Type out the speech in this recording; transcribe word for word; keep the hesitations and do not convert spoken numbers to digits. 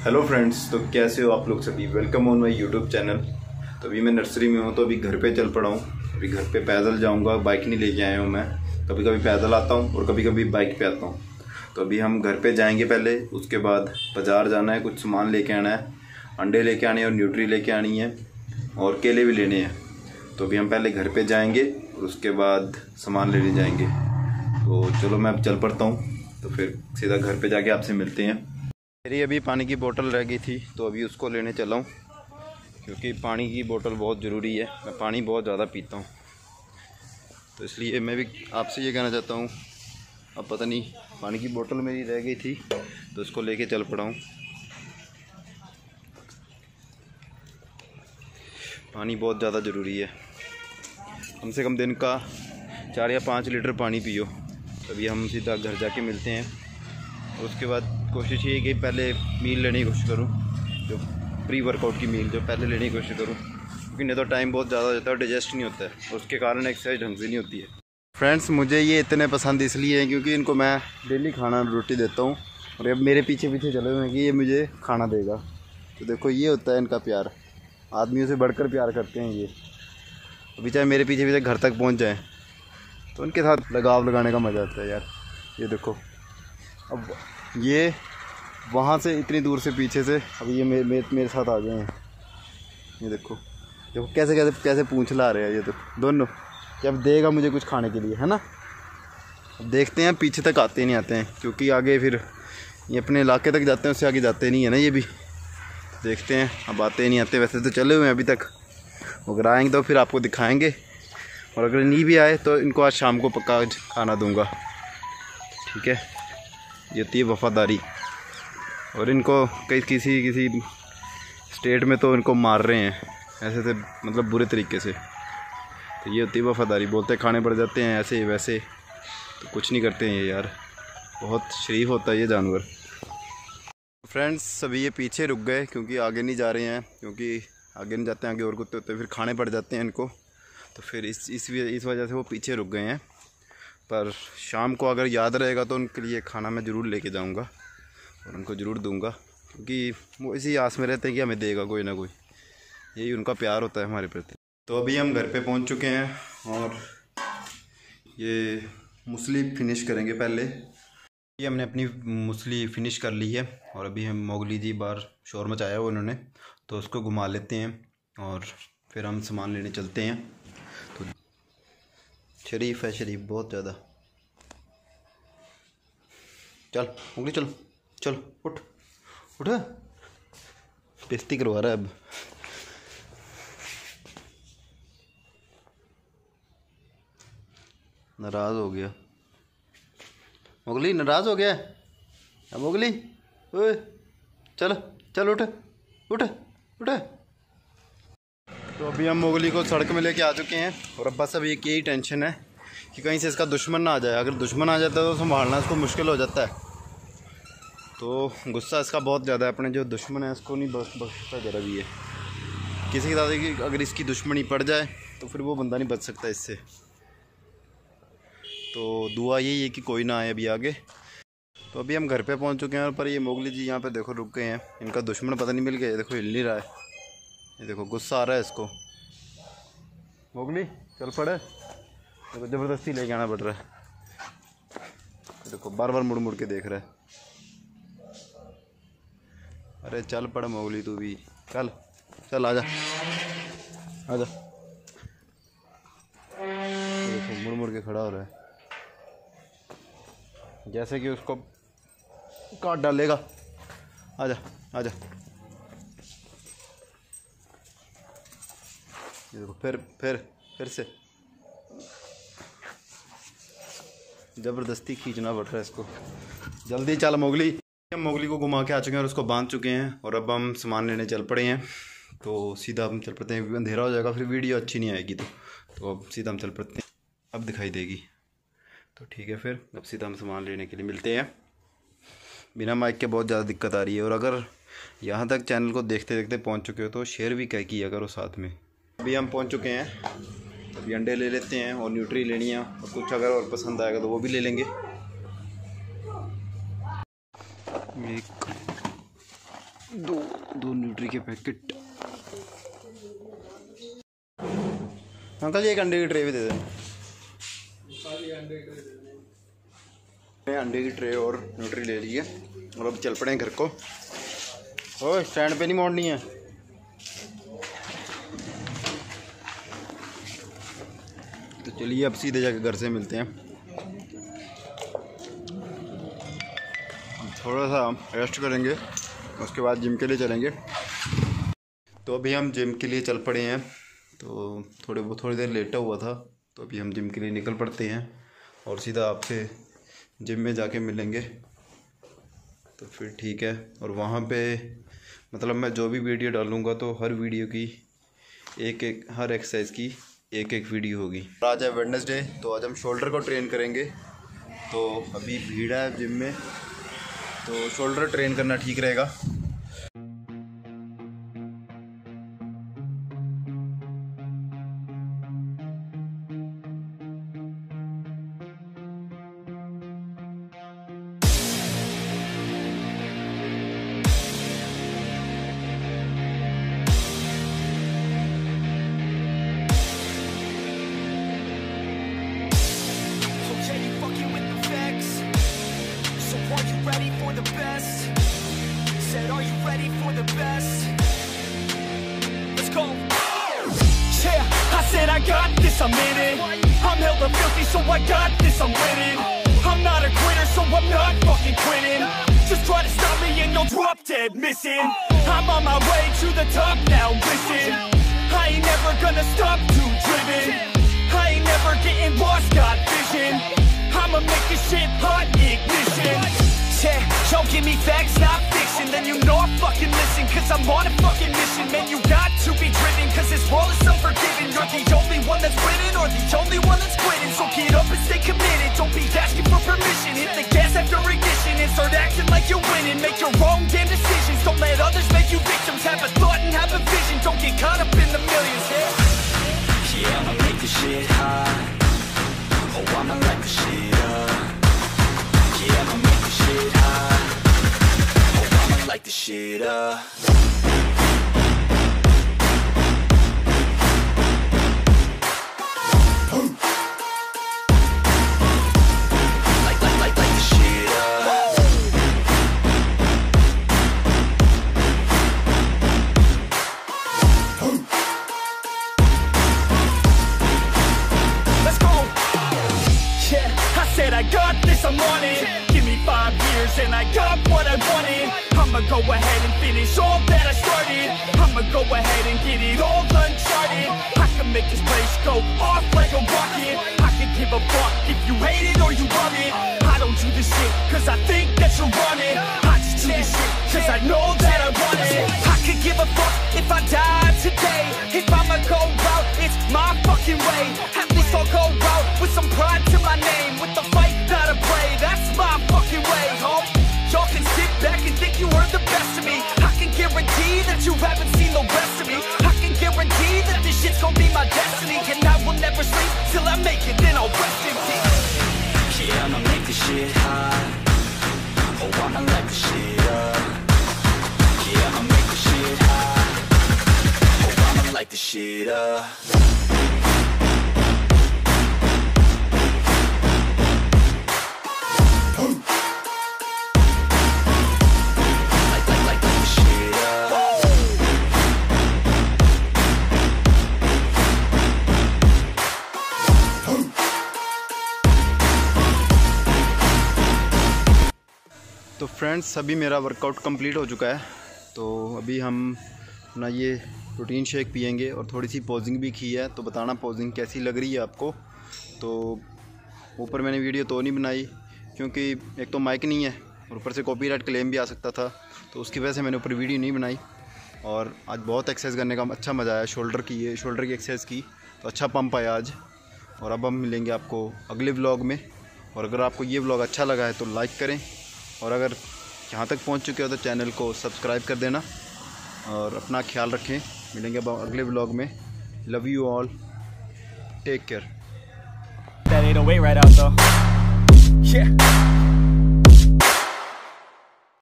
Hello friends, तो कैसे हो आप लोग सभी। Welcome on my YouTube channel. तो अभी मैं नर्सरी में हूँ, तो अभी घर पे चल पड़ा हूँ। अभी घर पे पैदल जाऊँगा, बाइक नहीं लेके आया हूँ मैं। कभी कभी पैदल आता हूँ और कभी कभी बाइक पे आता हूँ। तो अभी हम घर पे जाएंगे पहले, उसके बाद बाज़ार जाना है, कुछ सामान लेके आना है। अंडे लेके आने हैं और न्यूट्री लेके आनी है और केले भी लेने हैं। तो अभी हम पहले घर पर जाएँगे और उसके बाद सामान लेने जाएँगे। तो चलो मैं अब चल पड़ता हूँ, तो फिर सीधा घर पे जाके आपसे मिलते हैं। मेरी अभी पानी की बोतल रह गई थी, तो अभी उसको लेने चला हूँ, क्योंकि पानी की बोतल बहुत ज़रूरी है। मैं पानी बहुत ज़्यादा पीता हूँ, तो इसलिए मैं भी आपसे ये कहना चाहता हूँ। अब पता नहीं, पानी की बोतल मेरी रह गई थी तो उसको लेके चल पड़ा हूँ। पानी बहुत ज़्यादा ज़रूरी है, कम से कम दिन का चार या पाँच लीटर पानी पियो। अभी हम सीधा घर जाके मिलते हैं और उसके बाद कोशिश ये कि पहले मील लेने की कोशिश करूँ, जो प्री वर्कआउट की मील जो पहले लेने की कोशिश करूँ, क्योंकि नहीं तो टाइम बहुत ज़्यादा हो जाता है और डाइजेस्ट नहीं होता है, उसके कारण एक्सरसाइज ढंग से नहीं होती है। फ्रेंड्स, मुझे ये इतने पसंद इसलिए हैं क्योंकि इनको मैं डेली खाना रोटी देता हूँ और अब मेरे पीछे पीछे चले हुए हैं कि ये मुझे खाना देगा। तो देखो, ये होता है इनका प्यार, आदमियों से बढ़कर प्यार करते हैं ये। अभी चाहे मेरे पीछे पीछे घर तक पहुँच जाएँ तो उनके साथ लगाव लगाने का मज़ा आता है यार। ये देखो, अब ये वहाँ से इतनी दूर से पीछे से अब ये मेरे मेरे, मेरे साथ आ गए हैं। ये देखो देखो कैसे कैसे कैसे पूंछ ला रहे हैं ये देखो दोनों, कि अब देगा मुझे कुछ खाने के लिए, है ना। अब देखते हैं, पीछे तक आते नहीं आते हैं, क्योंकि आगे फिर ये अपने इलाके तक जाते हैं, उससे आगे जाते नहीं है ना ये भी। देखते हैं अब आते नहीं आते। वैसे तो चले हुए हैं अभी तक, अगर आएंगे तो फिर आपको दिखाएँगे, और अगर नहीं भी आए तो इनको आज शाम को पक्का खाना दूंगा, ठीक है। ये होती है वफ़ादारी। और इनको कई किसी किसी स्टेट में तो इनको मार रहे हैं ऐसे से, मतलब बुरे तरीके से। तो ये होती है वफ़ादारी, बोलते खाने पड़ जाते हैं ऐसे वैसे, तो कुछ नहीं करते हैं ये यार। बहुत शरीफ होता है ये जानवर। फ्रेंड्स, अभी ये पीछे रुक गए क्योंकि आगे नहीं जा रहे हैं, क्योंकि आगे नहीं जाते हैं, आगे और कुत्ते होते हैं, फिर खाने पड़ जाते हैं इनको। तो फिर इस इस इस वजह से वो पीछे रुक गए हैं। पर शाम को अगर याद रहेगा तो उनके लिए खाना मैं ज़रूर लेके जाऊंगा और उनको ज़रूर दूंगा, क्योंकि वो इसी आस में रहते हैं कि हमें देगा कोई ना कोई। यही उनका प्यार होता है हमारे प्रति। तो अभी हम घर पे पहुंच चुके हैं और ये मूसली फिनिश करेंगे पहले। ये हमने अपनी मूसली फिनिश कर ली है और अभी हम मोगली जी बाहर शोर मचाया हुआ उन्होंने, तो उसको घुमा लेते हैं और फिर हम सामान लेने चलते हैं। तो शरीफ है, शरीफ बहुत ज़्यादा। चल उंगली, चलो चलो, उठ उठ, बेइज्जती करवा रहा है अब। नाराज़ हो गया मोगली, नाराज़ हो गया। अब मोगली, ओए चल चल, उठ उठ उठ। तो अभी हम मोगली को सड़क में लेके आ चुके हैं और अब बस अभी एक यही टेंशन है कि कहीं से इसका दुश्मन ना आ जाए। अगर दुश्मन आ जाता है तो संभालना इसको मुश्किल हो जाता है। तो गुस्सा इसका बहुत ज़्यादा है, अपने जो दुश्मन है उसको नहीं बख्शता ज़रा भी है। किसी के साथ अगर इसकी दुश्मनी पड़ जाए तो फिर वो बंदा नहीं बच सकता इससे। तो दुआ यही है कि कोई ना आए अभी आगे। तो अभी हम घर पे पहुंच चुके हैं, पर ये मोगली जी यहाँ पे देखो रुक गए हैं। इनका दुश्मन पता नहीं मिल गया, देखो हिल नहीं रहा है। ये देखो गुस्सा आ रहा है इसको। मोगली चल पड़े, देखो ज़बरदस्ती लेके आना पड़ रहा है। देखो बार बार मुड़ मुड़ के देख रहा है। अरे चल पड़ मोगली, तू भी चल चल, आजा आजा। देखो मुड़ मुड़ के खड़ा हो रहा है, जैसे कि उसको काट डालेगा। आजा आजा। ये देखो फिर फिर फिर से ज़बरदस्ती खींचना पड़ रहा है इसको। जल्दी चल मोगली। हम मोगली को घुमा के आ चुके हैं और उसको बांध चुके हैं और अब हम सामान लेने चल पड़े हैं। तो सीधा हम चल पड़ते हैं, अंधेरा हो जाएगा फिर वीडियो अच्छी नहीं आएगी। तो तो अब सीधा हम चल पड़ते हैं, अब दिखाई देगी तो ठीक है। फिर अब सीधा हम सामान लेने के लिए मिलते हैं। बिना माइक के बहुत ज़्यादा दिक्कत आ रही है, और अगर यहाँ तक चैनल को देखते देखते पहुँच चुके हो तो शेयर भी क्या किया करो साथ में। अभी हम पहुँच चुके हैं, अभी अंडे ले लेते हैं और न्यूट्री लेनी है, और कुछ अगर और पसंद आएगा तो वो भी ले लेंगे। एक दो दो न्यूट्री के पैकेट। अंकल जी एक अंडे की ट्रे भी दे दें। अंडे की ट्रे और न्यूट्री ले लिए और अब चल पड़े हैं घर को। ओह स्टैंड पे नहीं मोड़नी है। तो चलिए अब सीधे जाके घर से मिलते हैं। थोड़ा सा रेस्ट करेंगे, उसके बाद जिम के लिए चलेंगे। तो अभी हम जिम के लिए चल पड़े हैं। तो थोड़े वो थोड़ी देर लेटा हुआ था, तो अभी हम जिम के लिए निकल पड़ते हैं और सीधा आपसे जिम में जाके मिलेंगे। तो फिर ठीक है। और वहाँ पे मतलब मैं जो भी वीडियो डालूँगा तो हर वीडियो की एक एक हर एक्सरसाइज की एक एक वीडियो होगी। आज है वेडनेसडे, तो आज हम शोल्डर को ट्रेन करेंगे। तो अभी भीड़ है जिम में, तो शोल्डर ट्रेन करना ठीक रहेगा। Ready for the best? Said, are you ready for the best? Let's go. Yeah, I said I got this, I'm in it. I'm hella filthy, so I got this, I'm winning. I'm not a quitter, so I'm not fucking quitting. Just try to stop me and you'll drop dead missing. I'm on my way to the top now, listen. I ain't never gonna stop, too driven. I ain't never getting lost, got vision. I'ma make this shit hot, ignition. Yeah, yo, give me facts, not fiction. Then you know I fucking listen, cause I'm on a fucking mission. Man, you got to be driven, cause this world is unforgiving. You're the only one that's winning, or the only one that's quitting. So get up and stay committed, don't be asking for permission. Hit the gas after ignition and start acting like you're winning. Make your own damn decisions, don't let others make you victims. Have a thought and have a vision, don't get caught up in the millions. Yeah, yeah, I'ma make this shit hot. Oh, I'ma light the shit up. Yeah, I'ma make this shit hot. Oh, I'ma light this shit up. Light, light, light, light this shit up. Let's go. Yeah, I said I got this, I'm on it. Give me five years and I got what I wanted. I'ma go ahead and finish all that I started. I'ma go ahead and get it all uncharted. I can make this place go off like a rocket. I can give a fuck if you hate it or you love it. I don't do this shit cause I think that you're on it. I just do this shit cause I know that I want it. I could give a fuck if I die today. If I'ma go out, it's my fucking way. At least I'll go out with some pride to my name. With the fight, not a play, that's my fucking way, home. Y'all can sit back and think you are the best of me. I can guarantee that you haven't seen the rest of me. I can guarantee that this shit's gonna be my destiny. And I will never sleep till I make it, then I'll rest in peace. Yeah, I'ma make this shit hot. Oh, I'ma light this shit up. Yeah, I'ma make this shit hot. Oh, I'ma light this shit up. तो friends अभी मेरा workout complete हो चुका है। तो अभी हम अपना ये प्रोटीन शेक पियेंगे और थोड़ी सी पोजिंग भी की है। तो बताना पोजिंग कैसी लग रही है आपको। तो ऊपर मैंने वीडियो तो नहीं बनाई क्योंकि एक तो माइक नहीं है और ऊपर से कॉपीराइट क्लेम भी आ सकता था, तो उसकी वजह से मैंने ऊपर वीडियो नहीं बनाई। और आज बहुत एक्सरसाइज करने का अच्छा मज़ा आया। शोल्डर की ये शोल्डर की एक्सरसाइज की तो अच्छा पंप आया आज। और अब हम मिलेंगे आपको अगले व्लॉग में। और अगर आपको ये व्लॉग अच्छा लगा है तो लाइक करें, और अगर यहाँ तक पहुँच चुके हो तो चैनल को सब्सक्राइब कर देना और अपना ख्याल रखें। मिलेंगे अब अगले व्लॉग में। Love you all, take care. That eight oh eight right out though. Yeah.